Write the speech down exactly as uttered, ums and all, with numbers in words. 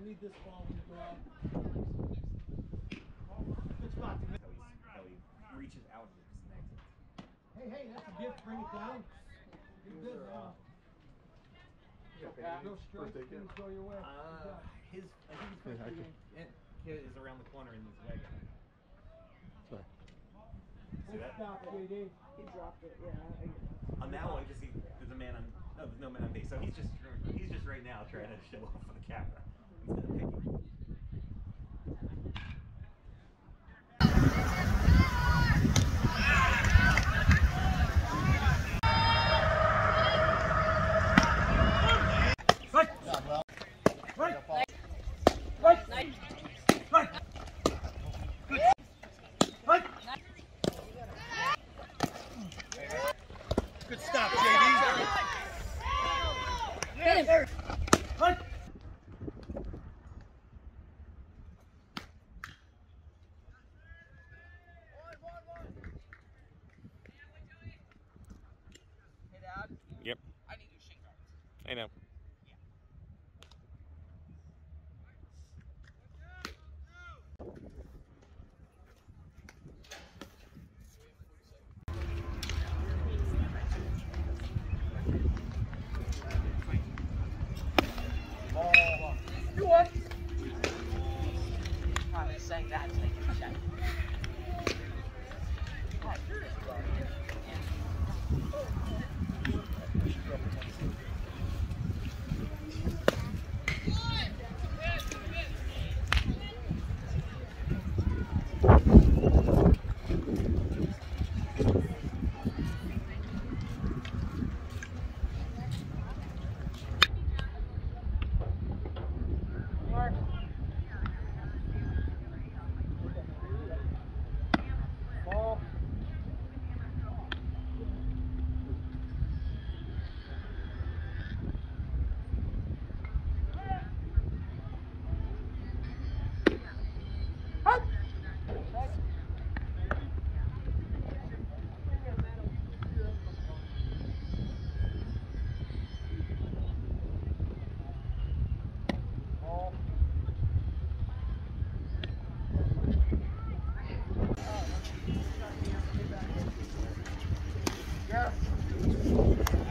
leave this ball when you go out. Good spot to How, how he reaches out and connects it. Hey, hey, that's a gift. Bring it down. You're good now. Go straight. Things go your way. Uh, his, I think his first big kid is around the corner in this wagon. Sorry. See that? Stop, J D. He dropped it, yeah. I get it. On that one, just see, there's a man on. No, there's no man on base. So he's just he's just right now trying to show off for the camera instead of picking. Good stop, J D. Hit him. Hunt. Hey, Dad. Yep. I need your shin guards. I know. You won. Probably saying that to make it check. Ball. Yes.